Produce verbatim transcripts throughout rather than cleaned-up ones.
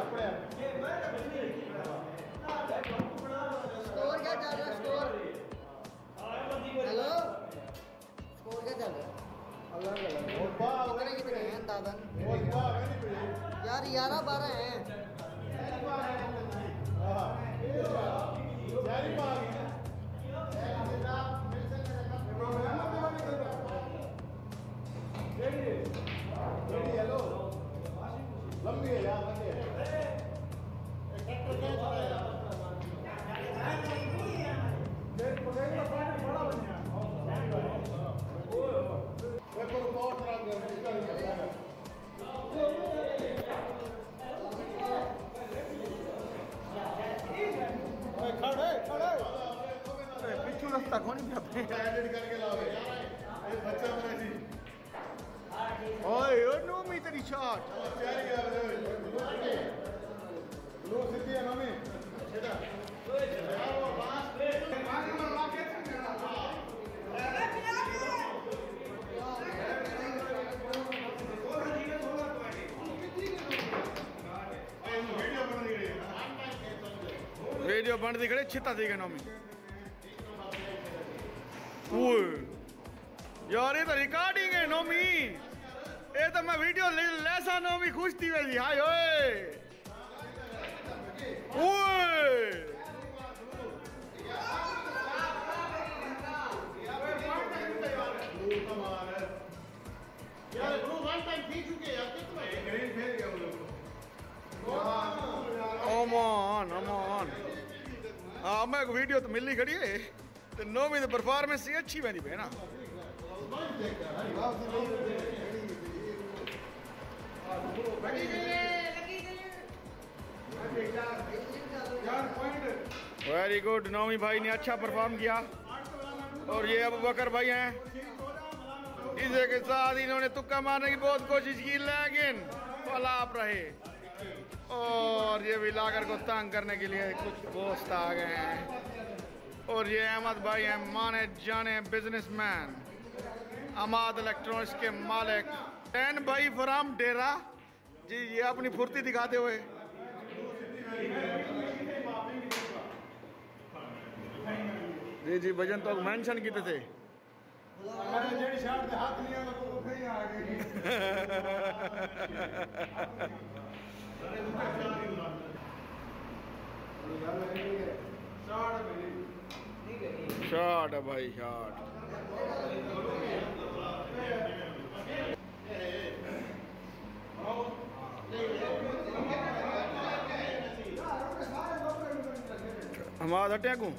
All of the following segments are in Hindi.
स्कोर क्या चल रहा है? स्कोर हेलो, स्कोर क्या चल रहा है? कितने कितने हैं दादन? यार ग्यारह बारह हैं। लंबी है यार, खड़े खड़े पिछू रास्ता कौन करके लाओ बच्चा मेरा जी। ओए ओ नो मी तेरी शॉट तैयारी कर लो सीधी है नमी सीधा आओ पास पास नंबर लाके वीडियो बन दी खड़े छिता दी गए नमी। ओए यार ये तो रिकॉर्डिंग है नमी, ये तो मैं वीडियो लेसा नमी खुश थी वैसी। हाय ओए ओए यार ब्रो वन टाइम पी चुके यार, कितना ग्रीन फेल गया वो लोग। ओमान ओमान हाँ मैं वीडियो तो मिली खड़ी है तो नौवीं तो परफॉर्मेंस ही अच्छी बनी है ना। वेरी गुड, नौवीं भाई ने अच्छा परफॉर्म किया। और ये अबू बकर भाई हैं, इसी के साथ इन्होंने तुक्का मारने की बहुत कोशिश की लेकिन फलाप रहे। और ये विलागर को तंग करने के लिए कुछ दोस्त आ गए हैं। और ये अहमद भाई हैं, माने जाने बिजनेसमैन, अमाद इलेक्ट्रॉनिक्स के मालिक। टेन भाई फ्रॉम डेरा जी, ये अपनी फुर्ती दिखाते हुए। जी जी भजन तो मेंशन किए थे। शॉट है भाई शॉट। हमारा हटे को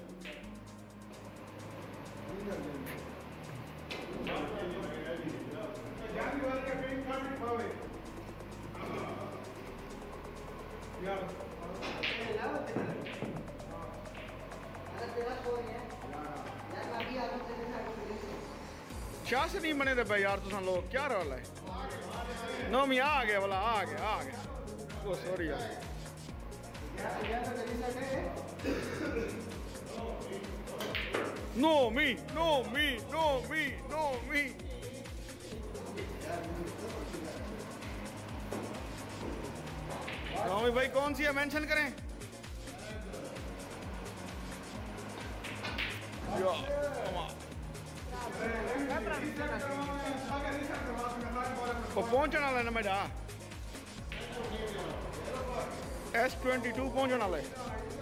क्या से नहीं बने थे भाई यार तुम लोग, क्या रोल है? नौमी आ गया बोला, आ गया आ गया। ओ सॉरी यार, Nomi Nomi Nomi Nomi. Nomi भाई कौन सी है मेंशन करें? पहुंचने वाला है ना मेरा एस ट्वेंटी टू पहुंचने वाला है।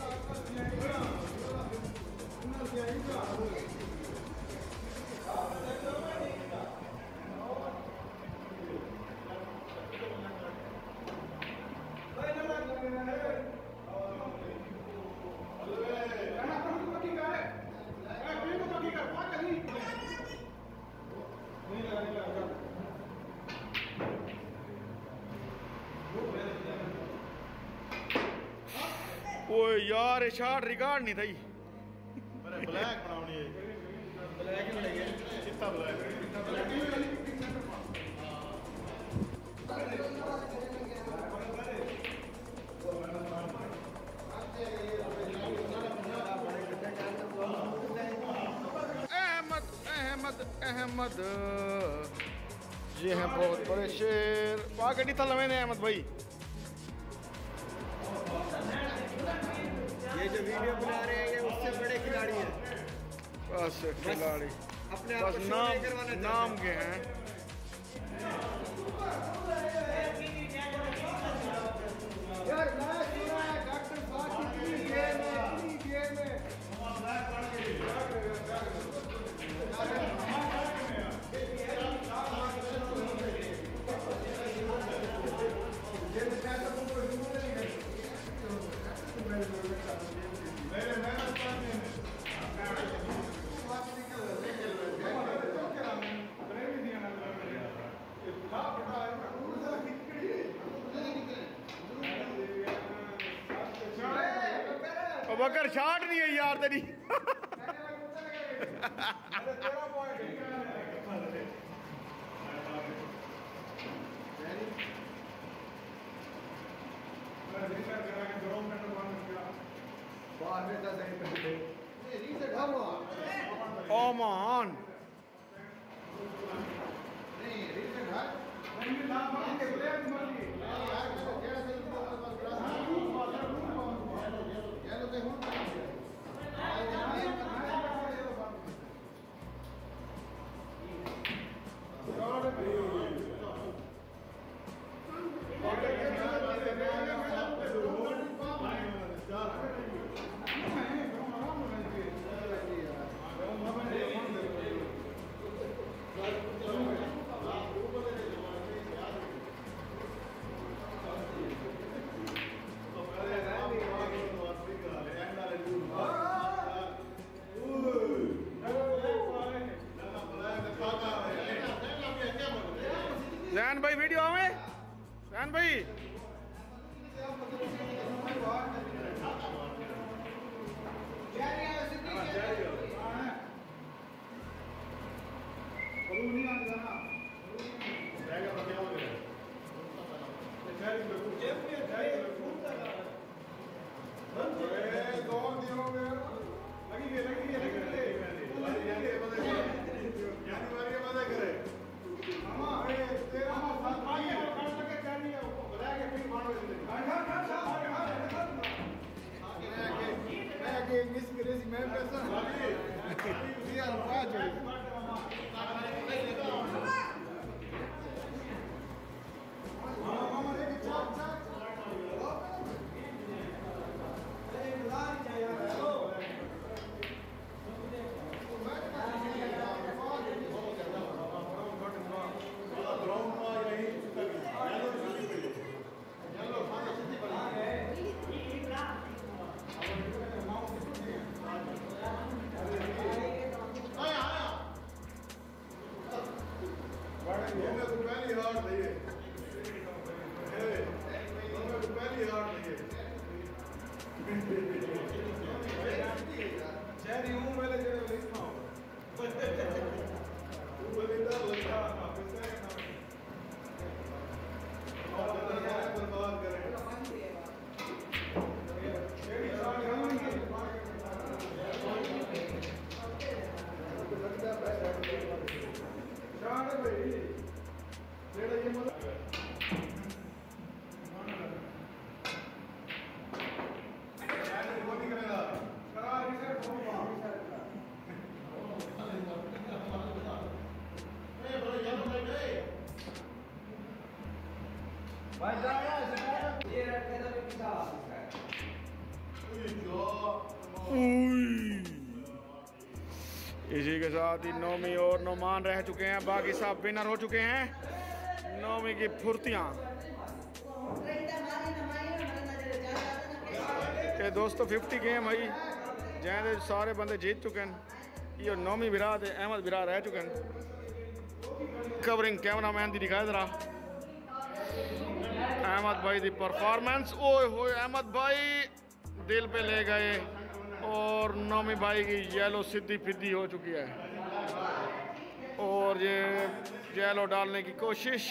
ओए यार शॉट रिकॉर्ड नहीं थी। ब्लैक बनानी है, ब्लैक ही बनाइए, चिट्टा ब्लैक। अहमद अहमद अहमद ये हैं बहुत बड़े शेर। वहाँ गड्डी था लवे ने अहमद भाई ये जो वीडियो बना रहे हैं ये उससे बड़े खिलाड़ी हैं। बस खिलाड़ी अपने आप बस को नाम शो करवाना चाहते नाम के हैं। यार मैं सुना है डॉक्टर साहब की गेम में इतनी गेम में बकर शॉट नहीं है यार तेरी। ओमान जैन भाई वीडियो में जैन भाई इसी के साथ ही नौमी और नौमान रह चुके हैं, बाकी सब विनर हो चुके हैं। नौमी की फुर्तियाँ ये दोस्तों फिफ्टी गेम भाई जैसे सारे बंदे जीत चुके हैं। ये नौमी विरा अहमद विरा रह चुके हैं। कवरिंग कैमरा मैन दी दिखाया जरा अहमद भाई दी परफॉर्मेंस। ओए होए अहमद भाई दिल पे ले गए और नौमी भाई की येलो सीधी फिद्दी हो चुकी है और ये येलो डालने की कोशिश।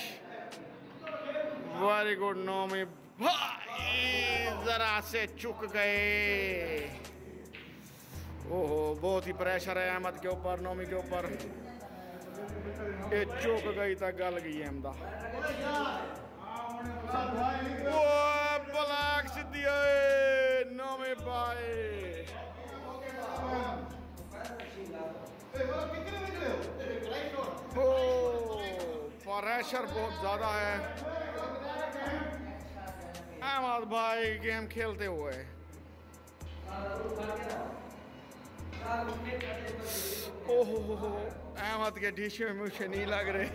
वेरी गुड नौमी भाई जरा से चुक गए। ओहो बहुत ही प्रेशर है अहमद के ऊपर, नौमी के ऊपर। ये चुक गई तो गल गई अहमदा। ब्लैक सीधी नौमी भाई प्रेशर बहुत ज़्यादा है। अहमद भाई गेम खेलते हुए ओहो हो हो अहमद के डिश में मुझे नहीं लग रहे।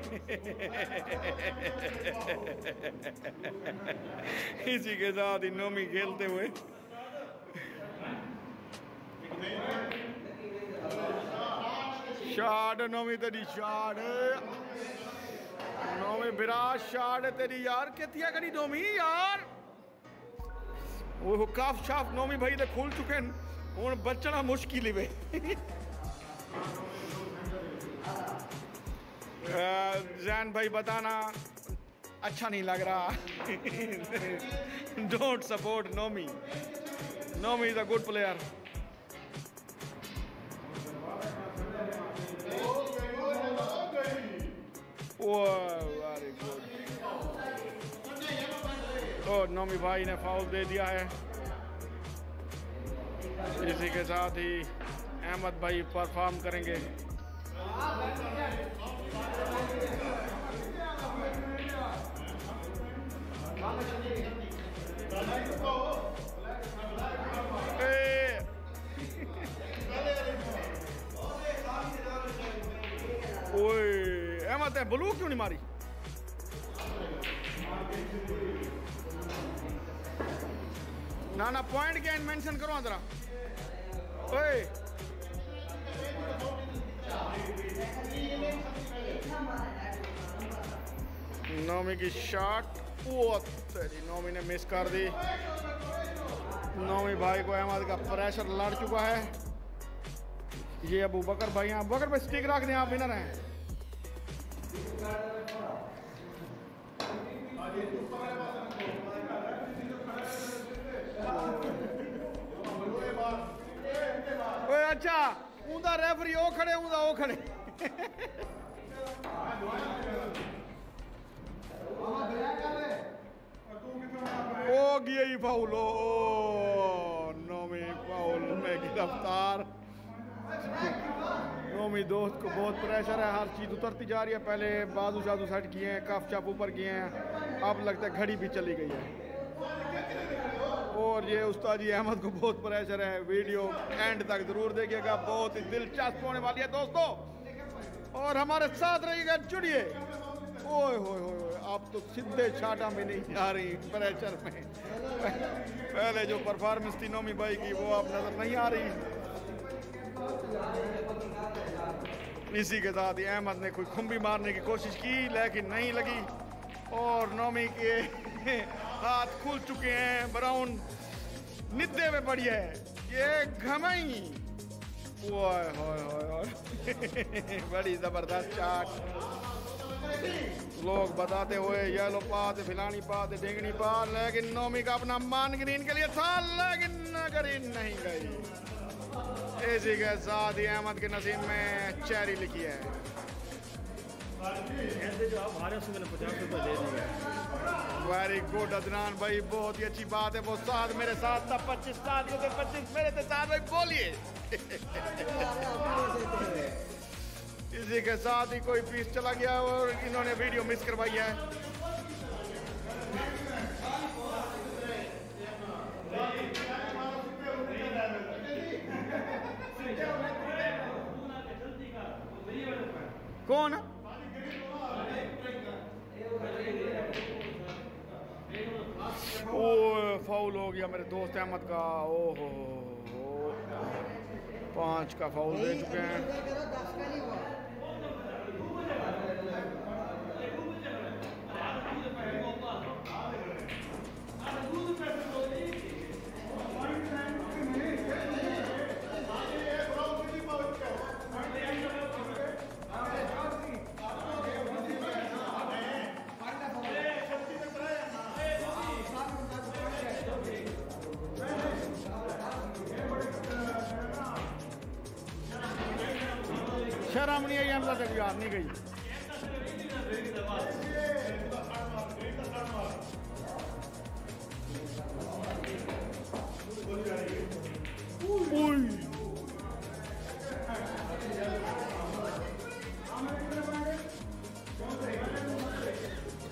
इसी के साथ ही नोमी खेलते हुए शॉट नोमी तेरी शॉट नोमी विराट शॉट है तेरी यार कितिया करी नोमी यार वो काफ शाफ नोमी भाई तो खुल चुके हैं हूँ बचना मुश्किल ही वे। जैन भाई बताना अच्छा नहीं लग रहा। Don't support Nomi Nomi is a good player. Very good. और नोमी भाई ने फाउल दे दिया है। इसी के साथ ही अहमद भाई परफॉर्म करेंगे। ओए अहमद है ब्लू क्यों नहीं मारी? ना ना पॉइंट क्या मेंशन करो जरा। ओए नोमी की शॉट वो तेरी नोमी ने मिस कर दी। नोमी भाई को अहमद का प्रेशर लड़ चुका है। ये अबू बकर भाई अबू बकर भाई स्टिक रख दें आप विनर हैं। ओए अच्छा उनका रेफरी वो खड़े उनका वो खड़े ओ गया ही फाउल। ओ नोमी फाउल में गिरफ्तार। नोमी दोस्त को बहुत प्रेशर है हर चीज उतरती जा रही है। पहले बाजू शाजू सेट किए हैं कफ चप ऊपर किए हैं अब लगता है घड़ी भी चली गई है। और ये उस्ताद जी अहमद को बहुत प्रेशर है। वीडियो एंड तक जरूर देखिएगा बहुत ही दिलचस्प होने वाली है दोस्तों और हमारे साथ रहिएगा जुड़िए। ओए होए होए आप तो सीधे छाटा में नहीं जा रही प्रेशर में। पहले जो परफॉर्मेंस थी नोमी भाई की वो अब नजर नहीं आ रही। इसी के साथ ही अहमद ने कोई खुम्बी मारने की कोशिश की लेकिन नहीं लगी और नोमी के हाथ खुल चुके हैं। ब्राउन निद्दे में पड़ी है ये घमई। ओए होए होए बड़ी जबरदस्त चाट। लोग बताते हुए येलो पाते फिलानी पाते डेंगनी पा लेकिन नोमी का अपना मान ग्रीन के लिए था लेकिन ग्रीन नहीं गई। इसी के साथ ही अहमद के नसीब में चेरी लिखी है। जो आप हारे उसमें मैंने पचास रुपये दे दिए। वेरी गुड अदनान भाई बहुत ही अच्छी बात है। वो साथ मेरे साथ था पच्चीस साथ थे पच्चीस मेरे थे साथ भाई बोलिए। इसी के साथ ही कोई पीस चला गया और इन्होंने वीडियो मिस करवाई है। कौन ओ फाउल हो गया मेरे दोस्त अहमद का। ओ हो हो पांच का फाउल दे चुके हैं। शर्म नहीं आई हमला तक यार नहीं गई।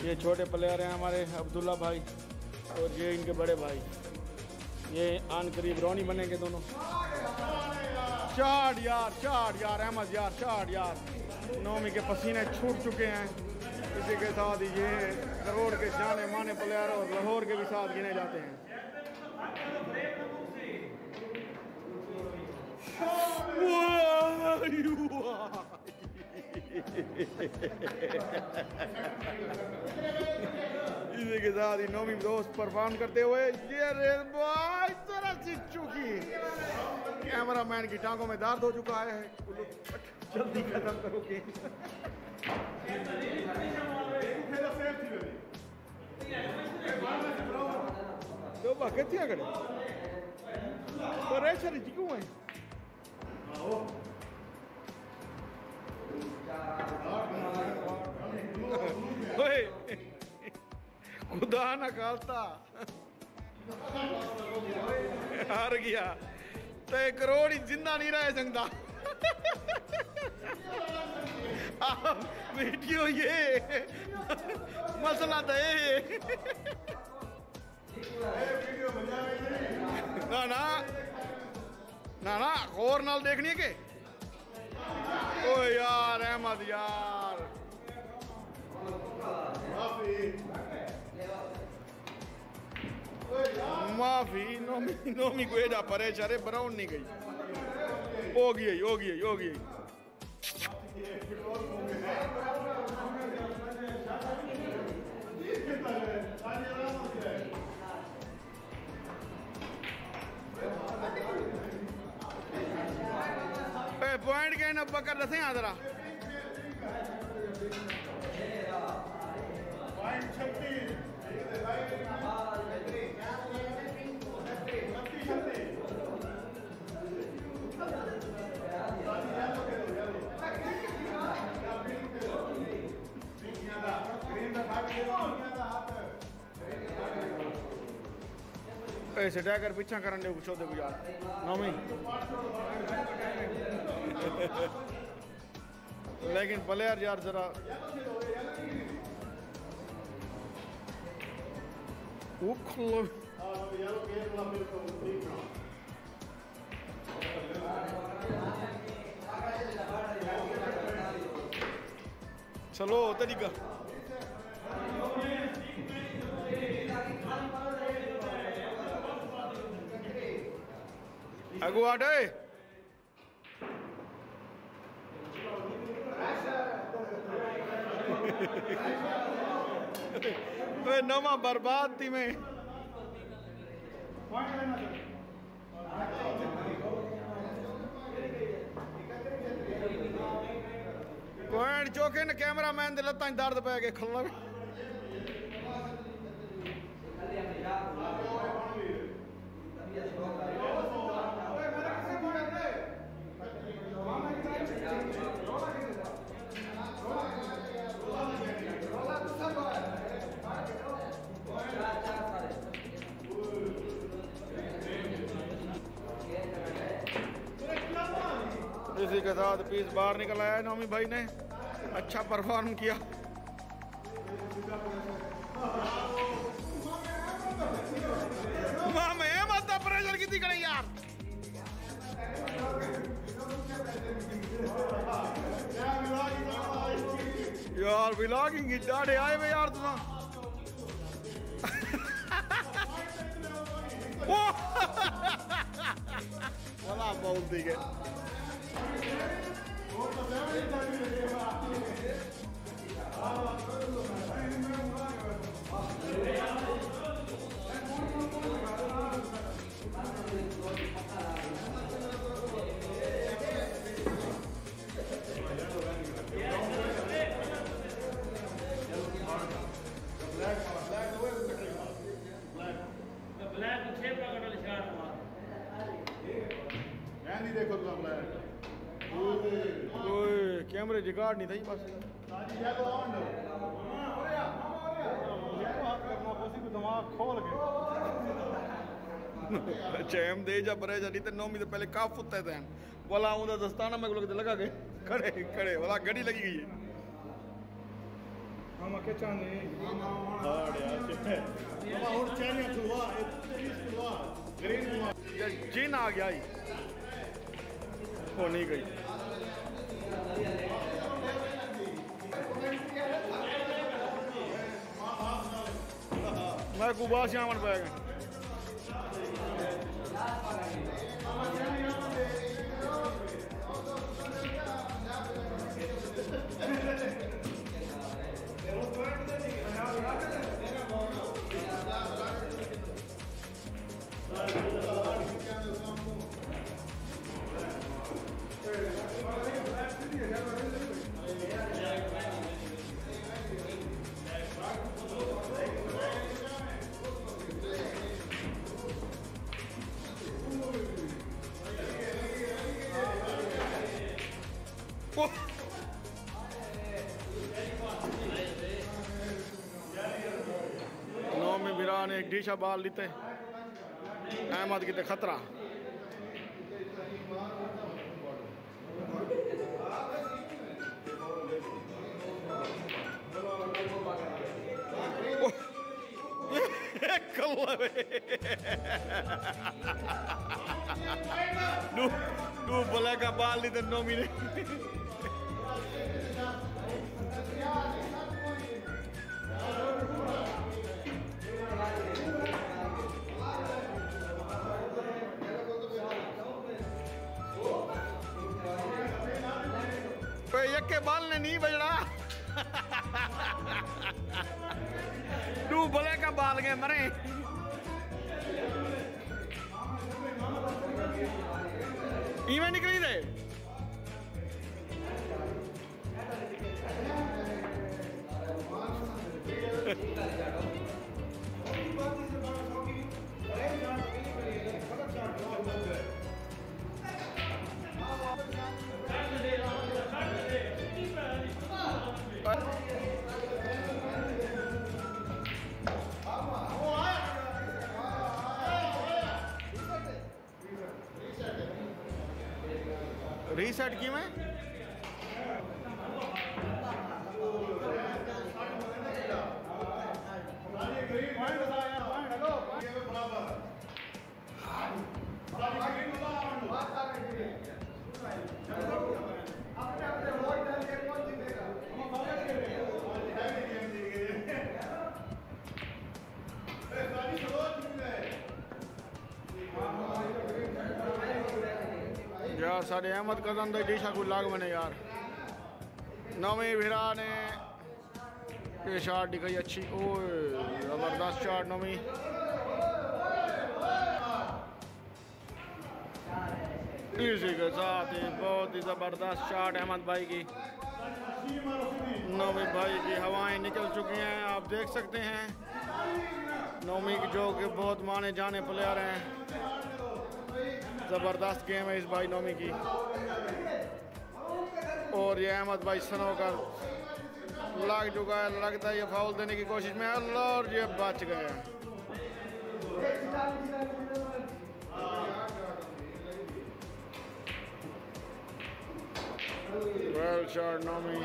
ये छोटे प्लेयर हैं हमारे अब्दुल्ला भाई और ये इनके बड़े भाई, ये आन करीब रोनी बनेंगे दोनों। चार यार चार यार अहमद यार चार यार नौमी के पसीने छूट चुके हैं। इसी के साथ ये करोड़ के जाने माने प्लेयर और लाहौर के भी साथ गिने जाते हैं। इसी के साथ ही नौमी दोस्त परफॉर्म करते हुए ये रेल बॉय जरा सीख चुकी, कैमरा मैन की टांगों में दर्द हो चुका है। जल्दी खत्म करो गेम। तो बाकी क्या करें परेशानी जी क्यों है? खुदा ना खालता हार गया तो एक करोड़ ही जिंदा नहीं रह सकता। वीडियो ये मसला तो ये ना ना ना ना गौर नाल देखनी है के ओ यार अहमद यार माफी नोमी नोमी को एजा परे चरे ब्राउन नहीं गई हो गई हो गई हो गई। पॉइंट के न बकर दसे आदरा ऐसे टैगर पीछा करने दे कुछ दे यार नौमी लेकिन प्लेयर यार जरा चलो तरीका अगुआडे नमा बर्बाद थी मैं पॉइंट चौके ने कैमरा मैन दे लत्तां दर्द पै गए खल्ला इसी के साथ पीस बाहर निकल आया नौमी भाई ने अच्छा परफॉर्म किया। मामे मत प्रेशर कितनी करे यार यार व्लॉगिंग की डाढ़े आए हुए यार तुम वाला बहुत दी गए देखो कैमरे रिकॉर्ड नहीं था बस दिमाग खोल के चैम दे जा बरे जा नहीं तो नौमी तो पहले काफ होते थे बोला उधर दस्ताना में लगा के खड़े खड़े बोला गड़ी लगी गई है। Ama keçan ne? Ama Hard ya. Süper. Ama और चैनिया हुआ, एक हुआ, ग्रीन हुआ. ये जिन आ गया ही हो नहीं गई. मैं कुबास यहाँ मन पाएगा. नौ में बिरा ने एक ढीशा बाल लेते अहमद की खतरा. दो बोला का बाल लेते नौ में यके बाल ने नहीं बजड़ा. दू बोले का बाल गए मरे. इवें निकली थे. रीसेट की मैं यार साढ़े अहमद कदम तो डीशा को लाग बने यार. नौवीं भिरा ने ये शॉट दिखाई अच्छी. ओ जबरदस्त शॉट नौवीं. इसी के साथ ही बहुत ही जबरदस्त शॉट अहमद भाई की. नौवीं भाई की हवाएं निकल चुकी हैं, आप देख सकते हैं. नौवीं की जो कि बहुत माने जाने प्लेयर हैं. ज़बरदस्त गेम है इस भाई नौमी की. और ये अहमद भाई स्नोकर लग चुका है. लगता है ये फाउल देने की कोशिश में है और ये बच गए. वेल शॉट नौमी.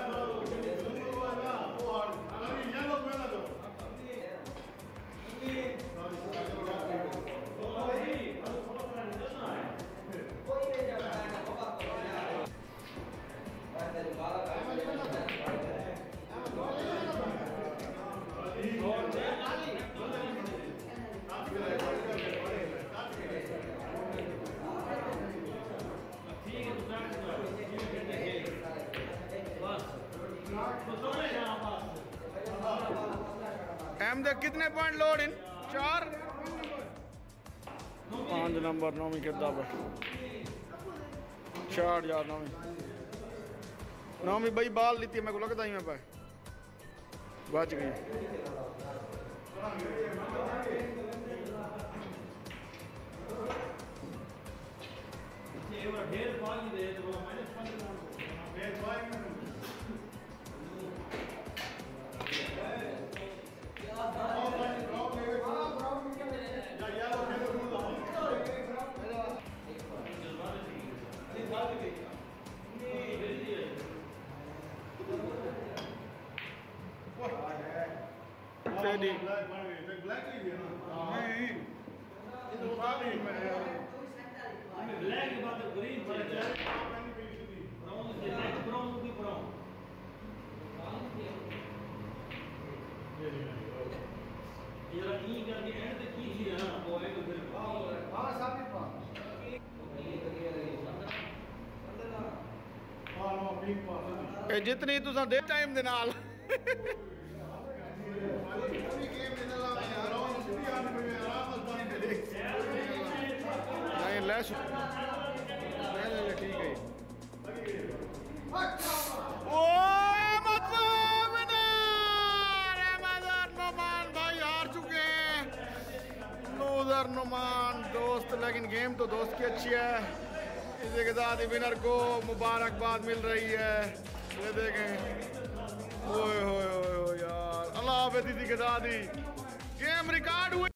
अहमद कितने पॉइंट लोड इन चार पांच नंबर नौवीं के दाबर चार यार नौवीं नौवीं भाई बाल लेती है. मेरे को लगता ही मैं पाए बच गई. जी ब्लैक ही है ना नहीं ये तो काफी में ब्लैक के बाद ग्रीन ब्राउन के लाइट ब्राउन की ब्राउन ये रही करके एंड तक की थी ना वो है तो फिर हां साबित पा हां नो पिंक पा ਇਹ ਜਿਤਨੀ ਤੁਸੀਂ ਦੇ ਟਾਈਮ ਦੇ ਨਾਲ नहीं लैस ठीक है ओ नुमान भाई हार चुके हैं लूजर नुमान दोस्त लेकिन गेम तो दोस्त की अच्छी है इसी के साथ ही विनर को मुबारकबाद मिल रही है ये देखें ओए होए होए यार अल्लाह हाफिज़ इसी के साथ ही गेम रिकॉर्ड हुई।